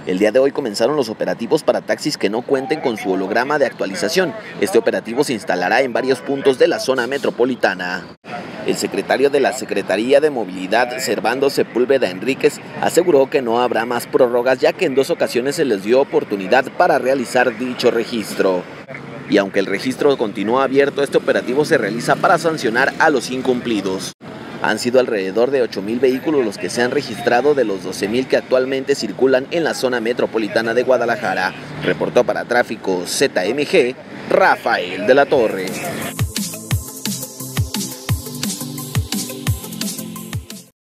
El día de hoy comenzaron los operativos para taxis que no cuenten con su holograma de actualización. Este operativo se instalará en varios puntos de la zona metropolitana. El secretario de la Secretaría de Movilidad, Servando Sepúlveda Enríquez, aseguró que no habrá más prórrogas, ya que en 2 ocasiones se les dio oportunidad para realizar dicho registro. Y aunque el registro continúa abierto, este operativo se realiza para sancionar a los incumplidos. Han sido alrededor de 8,000 vehículos los que se han registrado de los 12,000 que actualmente circulan en la zona metropolitana de Guadalajara. Reportó para Tráfico ZMG, Rafael de la Torre.